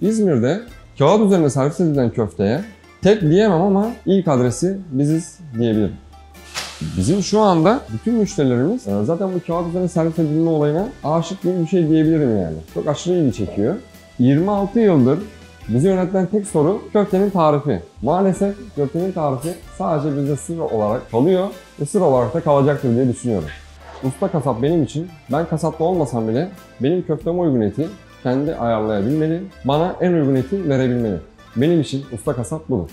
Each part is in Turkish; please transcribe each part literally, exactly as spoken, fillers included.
İzmir'de kağıt üzerine servis edilen köfteye tek diyemem ama ilk adresi biziz diyebilirim. Bizim şu anda bütün müşterilerimiz zaten bu kağıt üzerine servis edilme olayına aşık gibi bir şey diyebilirim yani. Çok aşırı ilgi çekiyor. yirmi altı yıldır bizi yöneten tek soru köftenin tarifi. Maalesef köftenin tarifi sadece bizde sır olarak kalıyor ve sır olarak da kalacaktır diye düşünüyorum. Usta kasap benim için, ben kasapta olmasam bile benim köfteme uygun eti kendi ayarlayabilmeli, bana en uygun eti verebilmeli. Benim için usta kasap budur.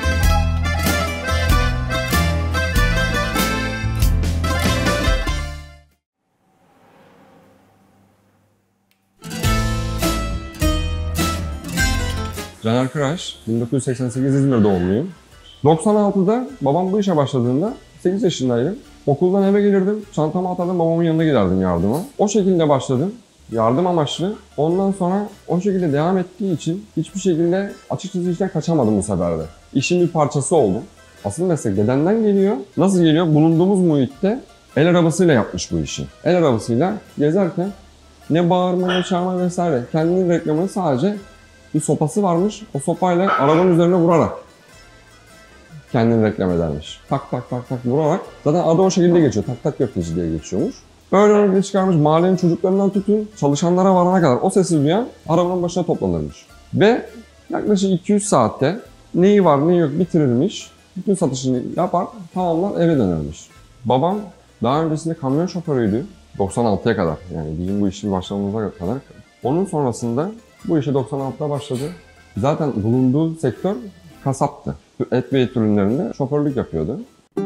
Caner Kıraş, bin dokuz yüz seksen sekiz İzmir doğumluyum. doksan altıda babam bu işe başladığında sekiz yaşındaydım. Okuldan eve gelirdim, çantamı atardım, babamın yanına giderdim yardıma. O şekilde başladım, yardım amaçlı. Ondan sonra o şekilde devam ettiği için hiçbir şekilde açıkçası işten kaçamadım bu sefer de. İşin bir parçası oldum. Asıl meslek dedemden geliyor. Nasıl geliyor? Bulunduğumuz muhitte el arabasıyla yapmış bu işi. El arabasıyla gezerken ne bağırma ne çağırma vesaire. Kendinin reklamını sadece bir sopası varmış. O sopayla arabanın üzerine vurarak kendini reklam edermiş. Tak tak tak tak vurarak. Zaten adı o şekilde geçiyor. Tak tak köfteci diye geçiyormuş. Böyle örneği çıkarmış. Mahallenin çocuklarından tutun çalışanlara varana kadar o sesi duyan arabanın başına toplanırmış. Ve yaklaşık iki üç saatte neyi var neyi yok bitirirmiş. Bütün satışını yapar, tamamlar eve dönermiş. Babam daha öncesinde kamyon şoförüydü. doksan altıya kadar. Yani bizim bu işin başlamamıza kadar. Onun sonrasında bu işe doksan altıda başladı. Zaten bulunduğu sektör kasaptı. Et ve et ürünlerinde şoförlük yapıyordu.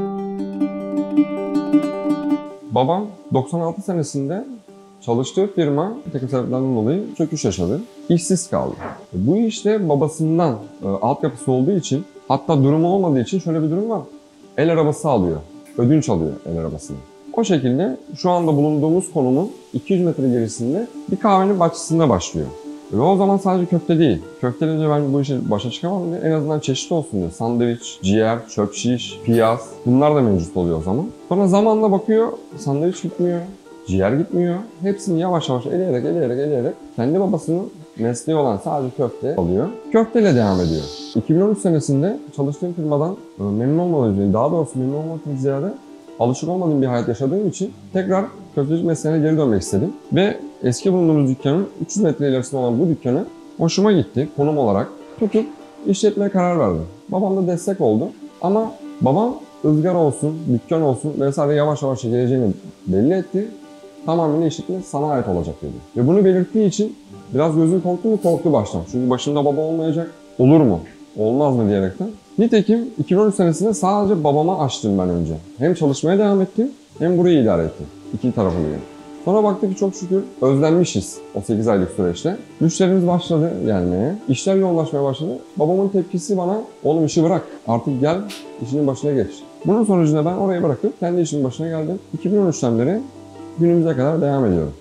Babam doksan altı senesinde çalıştığı firma bir takım sebeplerden dolayı çöküş yaşadı. İşsiz kaldı. Bu işte babasından e, altyapısı olduğu için, hatta durumu olmadığı için şöyle bir durum var. El arabası alıyor. Ödünç alıyor el arabasını. O şekilde şu anda bulunduğumuz konumun iki yüz metre gerisinde bir kahvenin bahçesinde başlıyor. Ve o zaman sadece köfte değil. Köfte deyince ben bu işe başa çıkamam diye en azından çeşitli olsun diye. Sandviç, ciğer, çöp şiş, piyaz bunlar da mevcut oluyor o zaman. Sonra zamanla bakıyor sandviç gitmiyor, ciğer gitmiyor. Hepsini yavaş yavaş eleyerek eleyerek eleyerek kendi babasının mesleği olan sadece köfte alıyor. Köfteyle devam ediyor. iki bin on üç senesinde çalıştığım firmadan memnun olmadığım, daha doğrusu memnun olmaktan ziyade alışık olmadığım bir hayat yaşadığım için tekrar köftecilik mesleğine geri dönmek istedim. Ve eski bulunduğumuz dükkanın üç yüz metre ilerisinde olan bu dükkanı hoşuma gitti konum olarak. Tutup işletmeye karar verdim. Babam da destek oldu. Ama babam ızgara olsun, dükkan olsun vesaire yavaş yavaş geleceğini belli etti. Tamamen işletme sana ait olacak dedi. Ve bunu belirttiği için biraz gözüm korktu mu korktu baştan. Çünkü başında baba olmayacak. Olur mu? Olmaz mı diyerekten. Nitekim iki bin on üç senesinde sadece babama açtım ben önce. Hem çalışmaya devam ettim hem burayı idare ettim. İki tarafını yani. Sonra baktık ki çok şükür özlenmişiz o sekiz aylık süreçte. Müşterimiz başladı gelmeye. İşler yoğunlaşmaya başladı. Babamın tepkisi bana oğlum işi bırak artık gel işinin başına geç. Bunun sonucunda ben orayı bırakıp kendi işimin başına geldim. iki bin on üçten beri günümüze kadar devam ediyorum.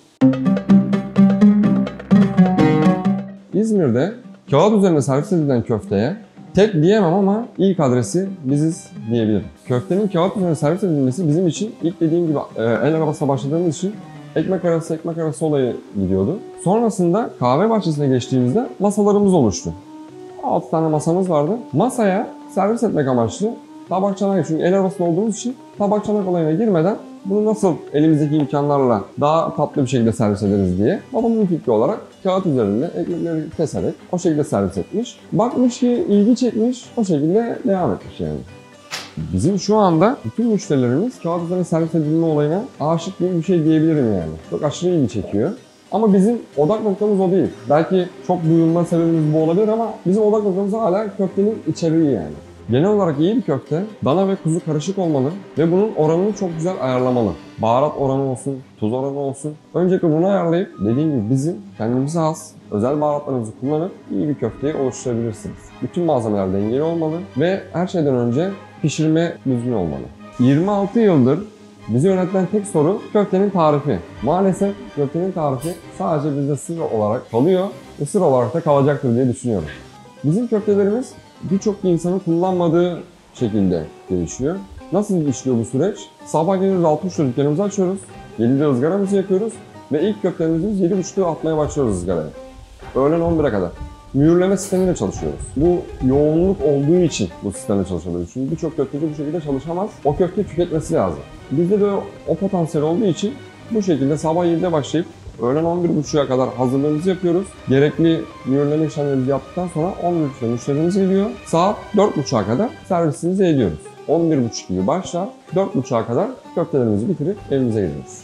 İzmir'de kağıt üzerine servis edilen köfteye tek diyemem ama ilk adresi biziz diyebilirim. Köftenin kağıt üzerine servis edilmesi bizim için ilk dediğim gibi el arabasına başladığımız için ekmek arası ekmek arası olayı gidiyordu. Sonrasında kahve bahçesine geçtiğimizde masalarımız oluştu. altı tane masamız vardı. Masaya servis etmek amaçlı tabak çanak, çünkü el arabasında olduğumuz için tabak çanak olayına girmeden bunu nasıl elimizdeki imkanlarla daha tatlı bir şekilde servis ederiz diye babamın fikri olarak kağıt üzerinde ekmekleri keserek o şekilde servis etmiş. Bakmış ki ilgi çekmiş, o şekilde devam etmiş yani. Bizim şu anda bütün müşterilerimiz kağıt üzerine servis edilme olayına aşık gibi bir şey diyebilirim yani. Çok aşırı ilgi çekiyor. Ama bizim odak noktamız o değil. Belki çok duyulma sebebimiz bu olabilir ama bizim odak noktamız hala köftenin içeriği yani. Genel olarak iyi bir köfte, dana ve kuzu karışık olmalı ve bunun oranını çok güzel ayarlamalı. Baharat oranı olsun, tuz oranı olsun. Öncelikle bunu ayarlayıp dediğim gibi bizim kendimize has özel baharatlarımızı kullanıp iyi bir köfteyi oluşturabilirsiniz. Bütün malzemeler dengeli olmalı ve her şeyden önce pişirme düzgün olmalı. yirmi altı yıldır bizi yöneten tek soru köftenin tarifi. Maalesef köftenin tarifi sadece bizde sır olarak kalıyor ve sır olarak da kalacaktır diye düşünüyorum. Bizim köftelerimiz birçok insanın kullanmadığı şekilde gelişiyor. Nasıl işliyor bu süreç? Sabah geliyoruz altı buçukta dükkanımızı açıyoruz. yedide ızgaramızı yakıyoruz ve ilk köftelerimizi yedi buçukta atmaya başlıyoruz ızgaraya. Öğlen on bire kadar. mühürleme sistemiyle çalışıyoruz. Bu yoğunluk olduğu için bu sistemle çalışabiliyoruz. Çünkü birçok köfteci bu şekilde çalışamaz. O köfte tüketmesi lazım. Bizde de o potansiyel olduğu için bu şekilde sabah yedide başlayıp öğlen on bir buçuğa kadar hazırlığımızı yapıyoruz. Gerekli mühürleme işlemlerimizi yaptıktan sonra on bir buçukta müşterimiz geliyor. Saat dört buçuğa kadar servisimizi ediyoruz. on bir buçuk gibi başlar, dört buçuğa kadar köftelerimizi bitirip evimize geliyoruz.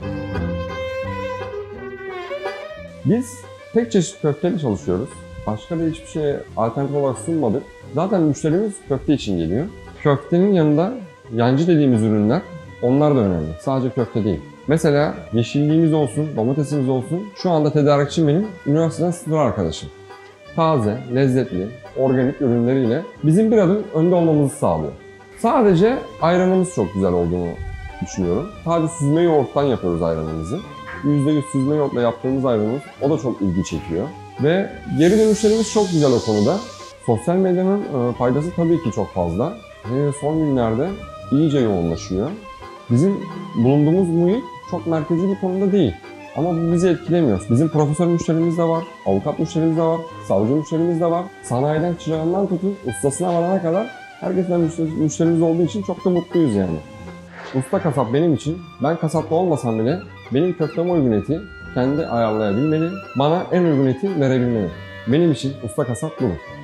Biz tek çeşit köfteyle çalışıyoruz. Başka da hiçbir şeye alternatif olarak sunmadık. Zaten müşterimiz köfte için geliyor. Köftenin yanında yancı dediğimiz ürünler, onlar da önemli. Sadece köfte değil. Mesela yeşilliğimiz olsun, domatesimiz olsun. Şu anda tedarikçim benim üniversiteden sınıf arkadaşım. Taze, lezzetli, organik ürünleriyle bizim bir adım önde olmamızı sağlıyor. Sadece ayranımız çok güzel olduğunu düşünüyorum. Sadece süzme yoğurttan yapıyoruz ayranımızı. yüzde yüz süzme yoğurtla yaptığımız ayranımız, o da çok ilgi çekiyor. Ve geri dönüşlerimiz çok güzel o konuda. Sosyal medyanın faydası tabii ki çok fazla. Ve son günlerde iyice yoğunlaşıyor. Bizim bulunduğumuz muhit çok merkezi bir konuda değil. Ama bu bizi etkilemiyor. Bizim profesör müşterimiz de var, avukat müşterimiz de var, savcı müşterimiz de var. Sanayiden çırağından tutun, ustasına varana kadar herkesten müşterimiz olduğu için çok da mutluyuz yani. Usta kasap benim için, ben kasapta olmasam bile benim köfteme uygun eti kendi ayarlayabilmeli, bana en uygun eti verebilmeli. Benim için usta kasap budur.